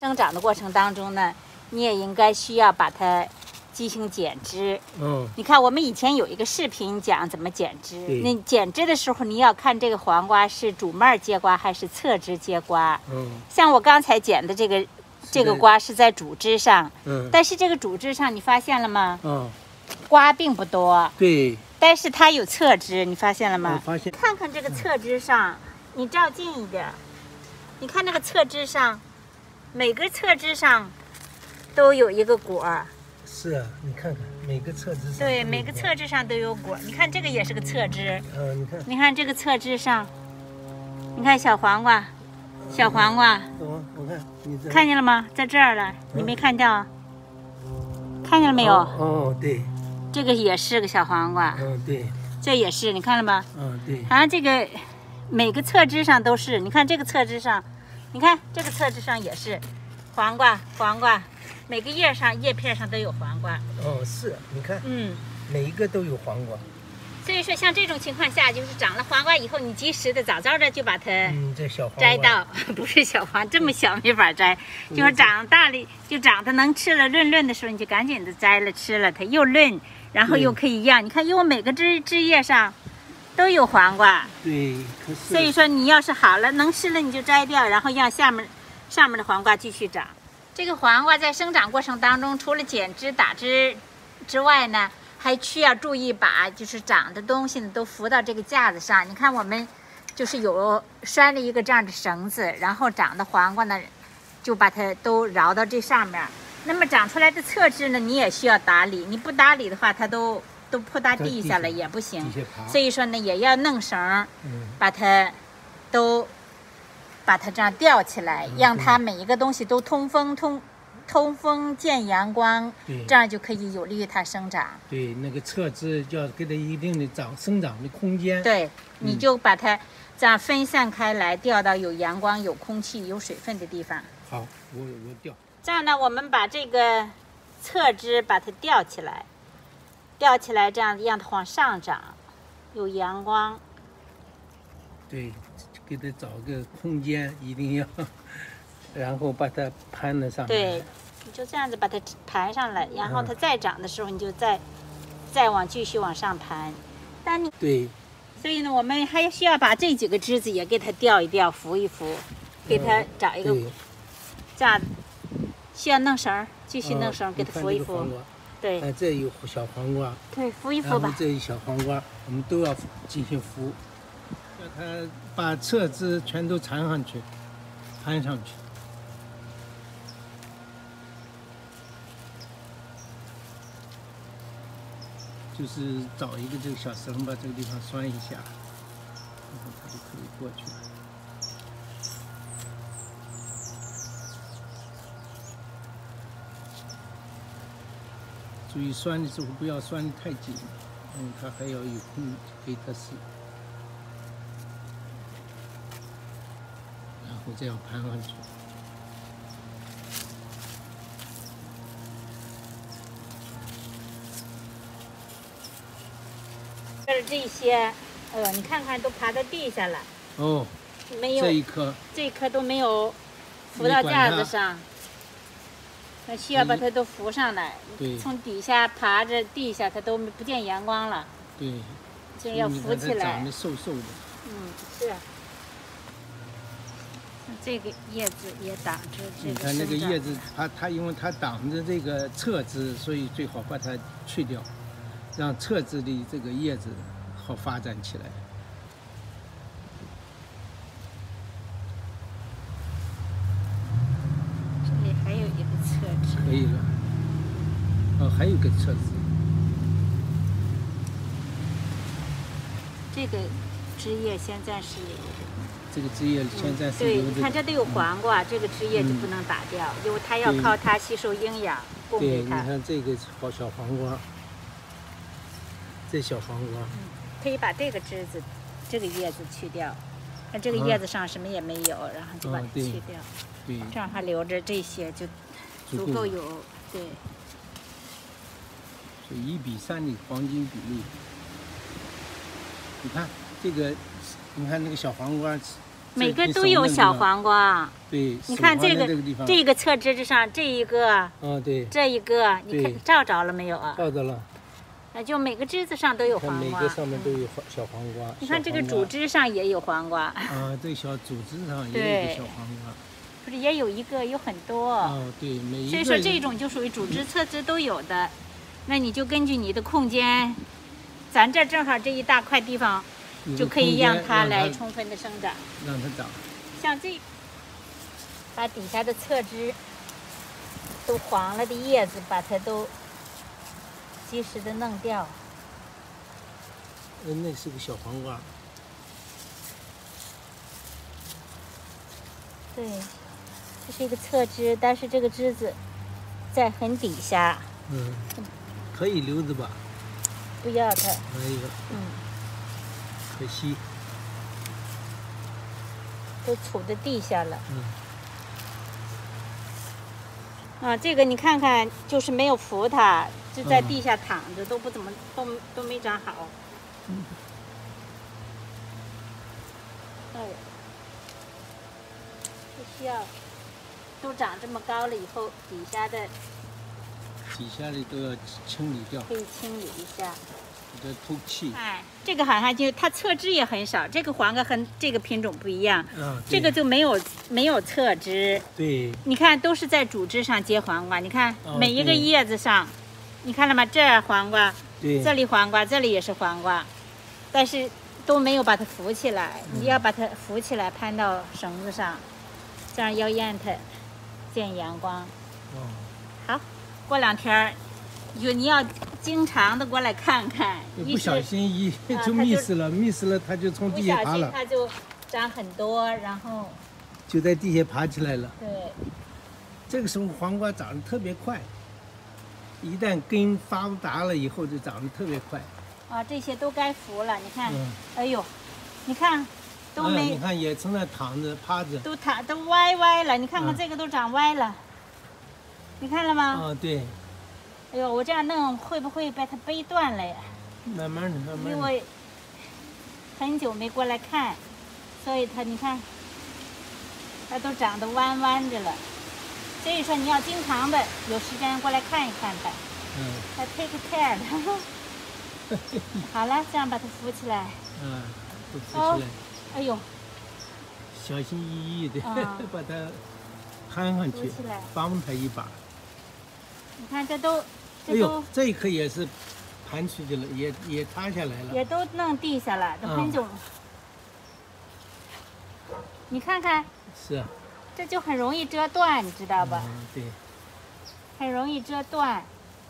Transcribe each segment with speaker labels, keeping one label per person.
Speaker 1: 生长的过程当中呢，你也应该需要把它进行剪枝。你看我们以前有一个视频讲怎么剪枝。那剪枝的时候，你要看这个黄瓜是主蔓结瓜还是侧枝结瓜。像我刚才剪的这个瓜是在主枝上。但是这个主枝上你发现了吗？瓜并不多。对。但是它有侧枝，你发现了吗？发现。看看这个侧枝上，你照近一点，你看那个侧枝上，每个侧枝上都有一个果。
Speaker 2: 是啊，你看看每个侧枝上。
Speaker 1: 对，每个侧枝上都有果。你看这个也是个侧枝。你看这个侧枝上，你看小黄瓜，小黄瓜。
Speaker 2: 我看你这。
Speaker 1: 看见了吗？在这儿了，你没看到？看见了没有？
Speaker 2: 对。
Speaker 1: 这个也是个小黄瓜。
Speaker 2: 对。
Speaker 1: 这也是，你看了吗？
Speaker 2: 对。
Speaker 1: 好像这个每个侧枝上都是，你看这个侧枝上，你看这个侧枝上也是黄瓜，黄瓜。每个叶片上都有黄瓜。
Speaker 2: 是，你看，每一个都有黄瓜。
Speaker 1: 所以说，像这种情况下，就是长了黄瓜以后，你及时的早早的就把它
Speaker 2: 这小黄
Speaker 1: 摘到，不是小黄，这么小没法摘，就是长大了就长得能吃了润的时候，你就赶紧的摘了吃了，它又润，然后又可以样。你看，因为每个枝叶上都有黄瓜。
Speaker 2: 对，可是。
Speaker 1: 所以说，你要是好了能吃了，你就摘掉，然后让上面的黄瓜继续长。这个黄瓜在生长过程当中，除了剪枝打枝之外呢，还需要注意把就是长的东西呢都扶到这个架子上。你看我们就是有拴了一个这样的绳子，然后长的黄瓜呢就把它都绕到这上面。那么长出来的侧枝呢，你也需要打理，你不打理的话，它都扑到地下了也不行。所以说呢，也要弄绳，把它这样吊起来，让它每一个东西都通风见阳光，这样就可以有利于它生长。
Speaker 2: 对，那个侧枝就要给它一定的生长的空间。
Speaker 1: 对，你就把它这样分散开来，吊到有阳光、有空气、有水分的地方。
Speaker 2: 好，我吊。
Speaker 1: 这样呢，我们把这个侧枝把它吊起来，这样让它往上长，有阳光。
Speaker 2: 对。给它找个空间，一定要，然后把它盘在上面。对，
Speaker 1: 你就这样子把它盘上来，然后它再长的时候，你就再继续往上盘。但你
Speaker 2: 对，
Speaker 1: 所以呢，我们还需要把这几个枝子也给它吊一吊、扶一扶，给它找一个这样，需要弄绳，继续弄绳给它扶一扶。对，
Speaker 2: 这有小黄瓜。
Speaker 1: 对，扶一扶吧。
Speaker 2: 这有小黄瓜，我们都要进行扶。让它把侧枝全都缠上去，盘上去。就是找一个这个小绳，把这个地方拴一下，然后它就可以过去了。注意拴的时候不要拴得太紧，它还要有空给它使。然后这样盘上去。
Speaker 1: 这些，你看看都爬到地下了。没有。这一颗都没有扶到架子上。那需要把它都扶上来。对。从底下爬着地下，它都不见阳光了。
Speaker 2: 对。
Speaker 1: 就要扶起来。
Speaker 2: 长得瘦瘦的。
Speaker 1: 是。这个叶子也挡着这个。
Speaker 2: 你看那个叶子，它因为它挡着这个侧枝，所以最好把它去掉，让侧枝的这个叶子好发展起来。
Speaker 1: 这里还有一个侧枝。
Speaker 2: 可以了。还有个侧枝。
Speaker 1: 这个枝叶现在是留着。
Speaker 2: 这个枝叶现在是留着。
Speaker 1: 对，你看这都有黄瓜，这个枝叶就不能打掉，因为它要靠它吸收营养，供给它。
Speaker 2: 对，你看这个小黄瓜，这小黄瓜。
Speaker 1: 可以把这个枝子、这个叶子去掉，看这个叶子上什么也没有，然后就把它去掉。
Speaker 2: 对。
Speaker 1: 这样还留着这些就足够有，对。
Speaker 2: 是1:3的黄金比例。你看这个，你看那个小黄瓜，
Speaker 1: 每个都有小黄瓜。
Speaker 2: 对，
Speaker 1: 你看这个侧枝子上这一个，
Speaker 2: 对，
Speaker 1: 这一个，你看照着了没有啊？
Speaker 2: 照着了。
Speaker 1: 那就每个枝子上都有黄瓜，
Speaker 2: 每个上面都有小黄瓜。
Speaker 1: 你看这个主枝上也有黄瓜。
Speaker 2: 这小主枝上也有一个小黄瓜。
Speaker 1: 不是也有一个，有很多。
Speaker 2: 对，每一个。
Speaker 1: 所以说这种就属于主枝、侧枝都有的，那你就根据你的空间，咱这正好这一大块地方，就可以让它来充分的生长。
Speaker 2: 让它长。
Speaker 1: 像这，把底下的侧枝都黄了的叶子，把它都及时的弄掉。
Speaker 2: 那是个小黄瓜。
Speaker 1: 对。这是一个侧枝，但是这个枝子在很底下。
Speaker 2: 可以留着吧？
Speaker 1: 不要它。
Speaker 2: 可惜。
Speaker 1: 都杵在地下了。这个你看看，就是没有扶它，就在地下躺着，都不怎么都没长好。不需要。都长这么高了以后，底下的
Speaker 2: 都要清理掉，
Speaker 1: 可以清理一下，
Speaker 2: 给它透气。
Speaker 1: 这个好像就它侧枝也很少，这个黄瓜和这个品种不一样，这个就没有侧枝。
Speaker 2: 对，
Speaker 1: 你看都是在主枝上结黄瓜，你看每一个叶子上，你看了吗？这黄瓜，这里黄瓜，这里也是黄瓜，但是都没有把它扶起来。你要把它扶起来，攀到绳子上，这样要让它见阳光。好，过2天你要经常的过来看看。
Speaker 2: 不小心就miss了，它就从地下爬了。
Speaker 1: 它就长很多，然后
Speaker 2: 就在地下爬起来了。
Speaker 1: 对，
Speaker 2: 这个时候黄瓜长得特别快，一旦根发达了以后就长得特别快。
Speaker 1: 这些都该扶了，你看，哎呦，你看。都没，
Speaker 2: 你看也从那躺着趴着，
Speaker 1: 都歪了。你看看这个都长歪了，你看了吗？
Speaker 2: 对。
Speaker 1: 哎呦，我这样弄会不会把它背断了呀？
Speaker 2: 慢慢的。
Speaker 1: 因为我很久没过来看，所以你看，它都长得弯着了。所以说你要经常的有时间过来看一看它。它 take care 的。好了，这样把它扶起来。
Speaker 2: 都扶起来。
Speaker 1: 哎呦，
Speaker 2: 小心翼翼的把它攀上去，帮它一把。
Speaker 1: 你看这都，
Speaker 2: 这一颗也是盘出去了，也塌下来了，
Speaker 1: 也都弄地下了，都很久。你看看，
Speaker 2: 是，
Speaker 1: 这就很容易折断，你知道吧？
Speaker 2: 对，
Speaker 1: 很容易折断。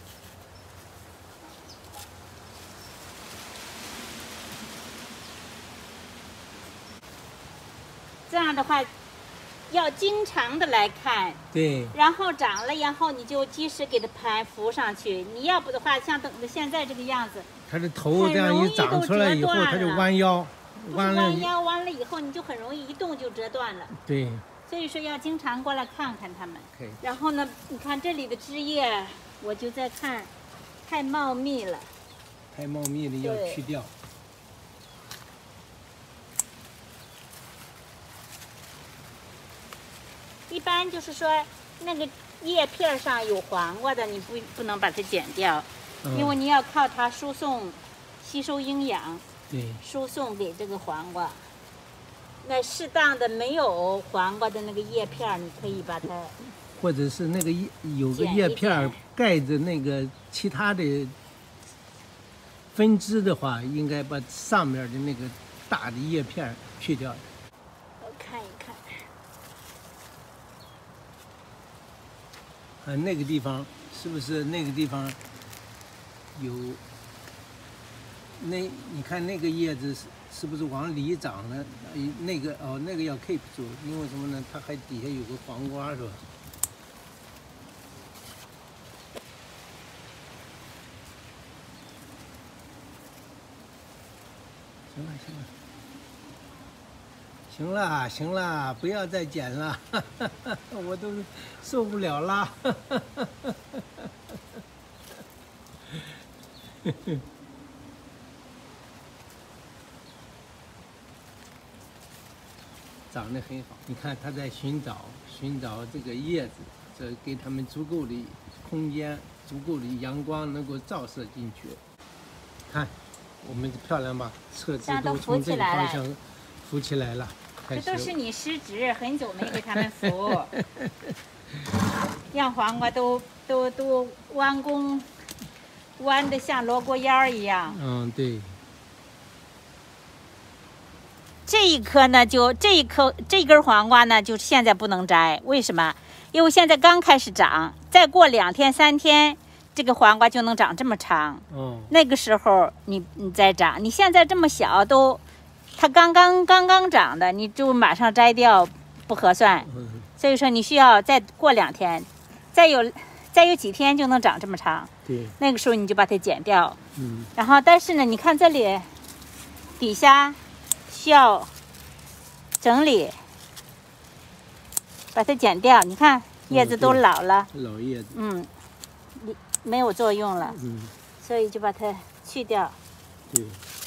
Speaker 1: 这样的话，要经常的来看。
Speaker 2: 对。
Speaker 1: 然后长了以后，你就及时给它扶上去。你要不的话，像等着现在这个样子，
Speaker 2: 它的头这样一长出来以后，它就弯腰，
Speaker 1: 弯了以后，你就很容易一动就折断了。
Speaker 2: 对。
Speaker 1: 所以说要经常过来看看它们。然后呢，你看这里的枝叶，我就在看，太茂密了。
Speaker 2: 太茂密了，要去掉。
Speaker 1: 一般就是说，那个叶片上有黄瓜的，你不能把它剪掉，因为你要靠它输送、吸收营养，输送给这个黄瓜。那适当的没有黄瓜的那个叶片，你可以把它，
Speaker 2: 或者是那个有个叶片盖着那个其他的分支的话，应该把上面的那个大的叶片去掉。
Speaker 1: 我看一看。
Speaker 2: 那个地方是不是那个地方有？你看那个叶子是不是往里长了？那个要 keep 住，因为什么呢？它还底下有个黄瓜是吧？行了，不要再剪了，我都受不了了。长长得很好。你看它在寻找这个叶子，这给它们足够的空间、足够的阳光能够照射进去。看，我们漂亮吧？册子都从这个方向浮起来了。
Speaker 1: 这都是你失职，很久没给它们扶，让黄瓜都弯弓，弯的像罗锅腰一样。
Speaker 2: 嗯，对。
Speaker 1: 这一颗呢，这根黄瓜呢，就现在不能摘，为什么？因为现在刚开始长，再过2天3天，这个黄瓜就能长这么长。
Speaker 2: 哦。那
Speaker 1: 个时候你再长，你现在这么小它刚刚长的，你就马上摘掉不合算。所以说你需要再过2天，再有几天就能长这么长。
Speaker 2: 对。
Speaker 1: 那个时候你就把它剪掉。然后但是呢，你看这里底下需要整理，把它剪掉。你看叶子都老了，
Speaker 2: 老叶子。
Speaker 1: 没有作用了。所以就把它去掉。
Speaker 2: 对。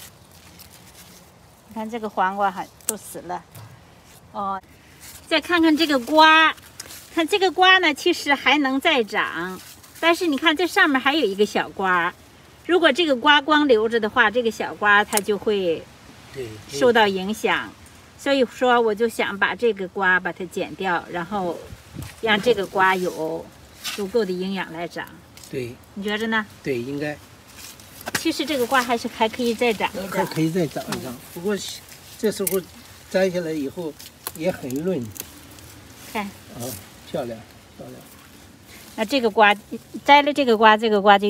Speaker 1: 你看这个黄瓜都死了。哦，再看看这个瓜，看这个瓜呢，其实还能再长，但是你看这上面还有一个小瓜，如果这个瓜光留着的话，这个小瓜它就会受到影响。所以说我就想把这个瓜把它剪掉，然后让这个瓜有足够的营养来长。
Speaker 2: 对，
Speaker 1: 你觉着呢？
Speaker 2: 对，应该。
Speaker 1: 其实这个瓜还可以再长一长，
Speaker 2: 还可以再长一长。不过这时候摘下来以后也很嫩。
Speaker 1: 看。
Speaker 2: 漂亮。
Speaker 1: 那这个瓜摘了这个瓜就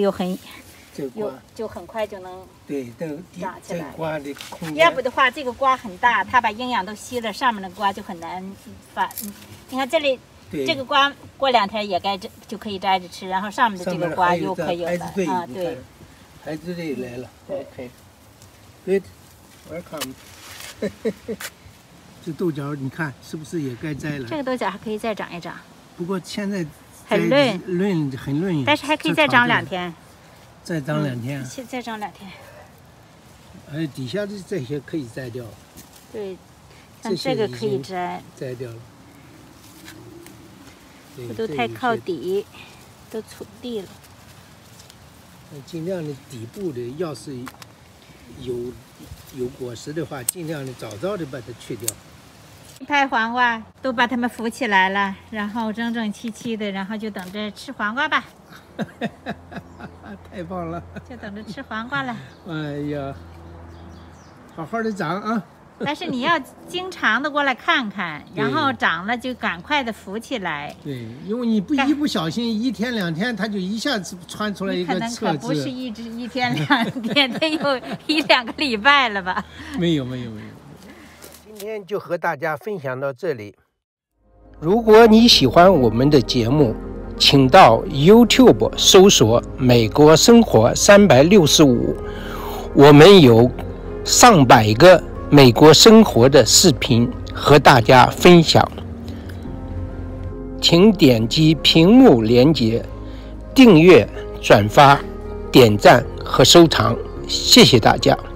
Speaker 1: 就很快就能
Speaker 2: 长起来。这瓜的空间。
Speaker 1: 要不的话，这个瓜很大，它把营养都吸了，上面的瓜就很难发。你看这里。这个瓜过2天就可以摘着吃，然后上面的这个瓜又可以有了。对。
Speaker 2: 孩子队来了。OK。Good。Welcome。这豆角你看是不是也该摘了？
Speaker 1: 这个豆角还可以再长一长。
Speaker 2: 不过现在
Speaker 1: 很嫩，
Speaker 2: 很嫩。
Speaker 1: 但是还可以再长2天。
Speaker 2: 再长2天。
Speaker 1: 再长2天。
Speaker 2: 底下的这些可以摘掉。
Speaker 1: 对，像这个可以摘
Speaker 2: 掉了。
Speaker 1: 这都太靠底，都土地了。
Speaker 2: 尽量的底部的，要是有果实的话，尽量的早的把它去掉。
Speaker 1: 一排黄瓜都把它们扶起来了，然后整整齐齐的，然后就等着吃黄瓜吧。
Speaker 2: 太棒了！
Speaker 1: 就等着吃黄瓜了。
Speaker 2: 哎呀，好好的长啊！
Speaker 1: 但是你要经常的过来看看，然后长了就赶快的扶起来。
Speaker 2: 对，因为你一不小心1天2天，它就一下子穿出来一个册子。
Speaker 1: 可不是一天2天，得有1、2个礼拜了吧？
Speaker 2: 没有。今天就和大家分享到这里。如果你喜欢我们的节目，请到 YouTube 搜索“美国生活365”，我们有上百个美国生活的视频和大家分享，请点击屏幕连结，订阅、转发、点赞和收藏，谢谢大家。